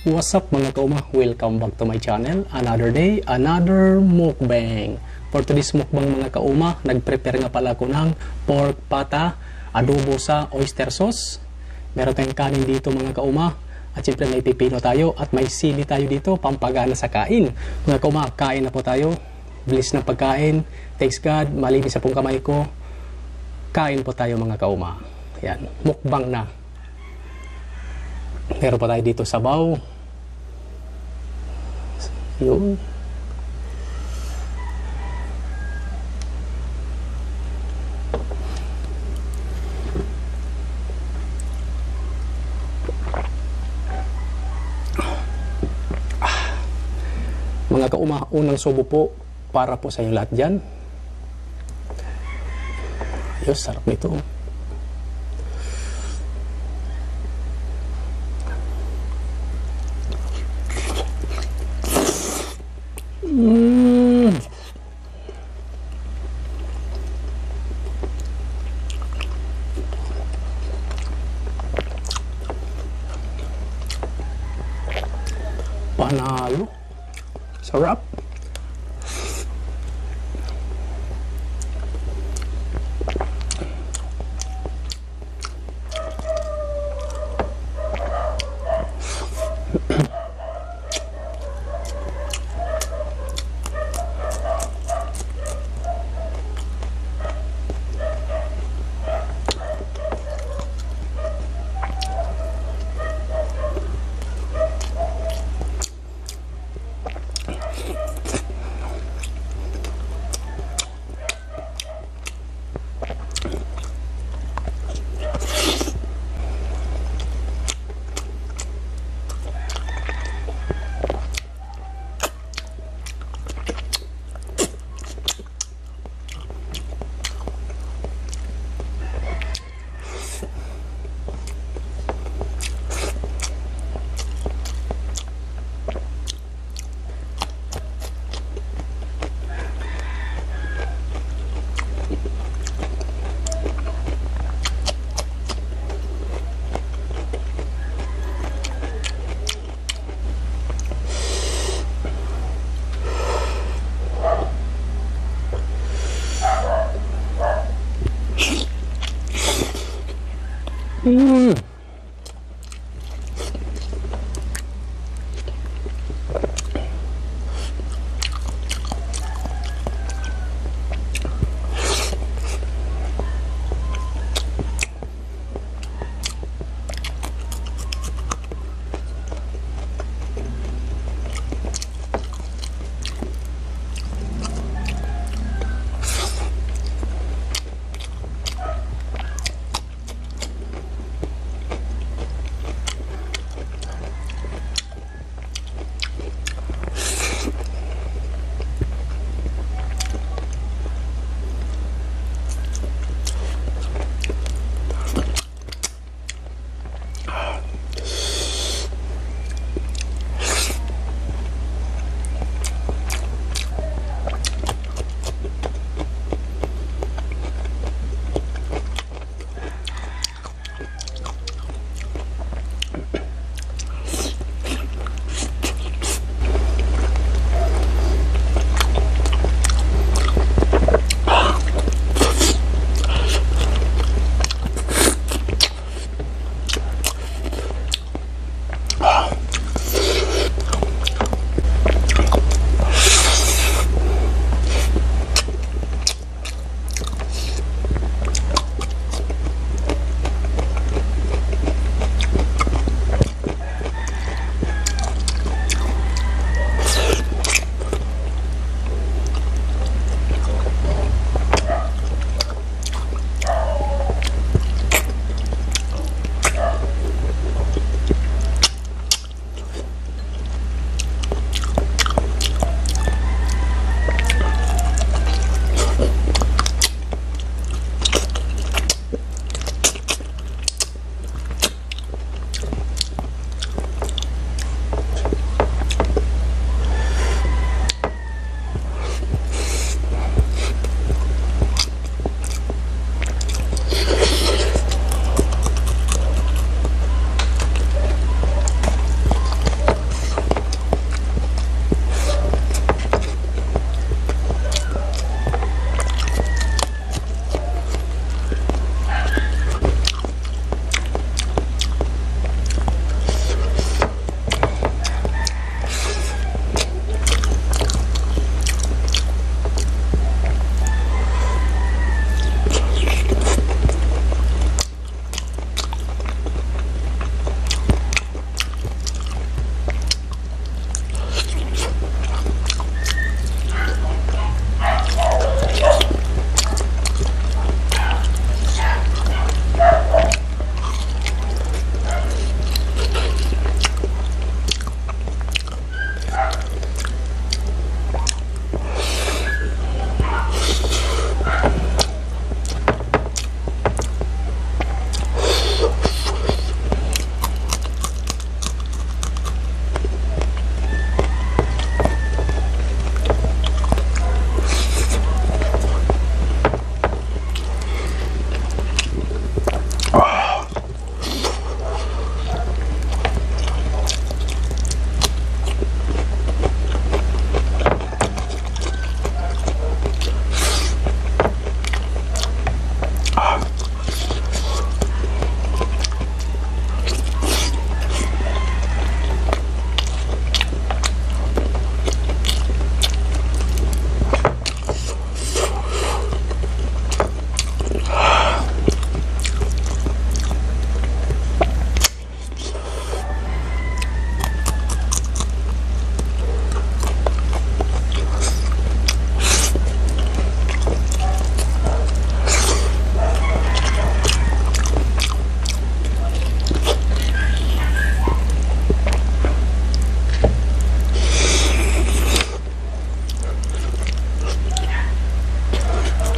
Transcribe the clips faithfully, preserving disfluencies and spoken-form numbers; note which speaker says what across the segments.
Speaker 1: What's up mga kauma? Welcome back to my channel. Another day, another mukbang. For today's mukbang mga kauma, nag-prepare nga pala ako ng pork pata, adobo sa oyster sauce. Meron tayong kanin dito mga kauma. At syempre may pipino tayo at may sili tayo dito, pampagana sa kain. Mga kauma, kain na po tayo. Bliss na pagkain. Thanks God, malinis sa pong kamay ko. Kain po tayo mga kauma. Yan, mukbang na. Meron pa tayo dito sabaw. Yun. Ah. Mga kauma, unang subo po para po sa inyo lahat dyan. Ayos, sarap nito. Mm. Panalo. Sarap. Mm.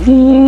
Speaker 1: Mm.